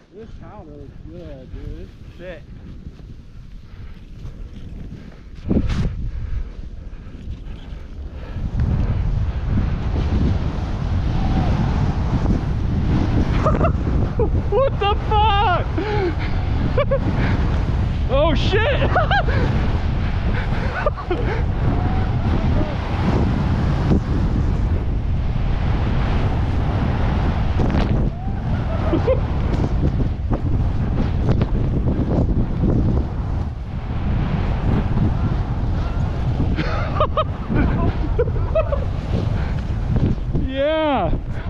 This powder looks good, dude. Shit. What the fuck? Oh shit! Yeah.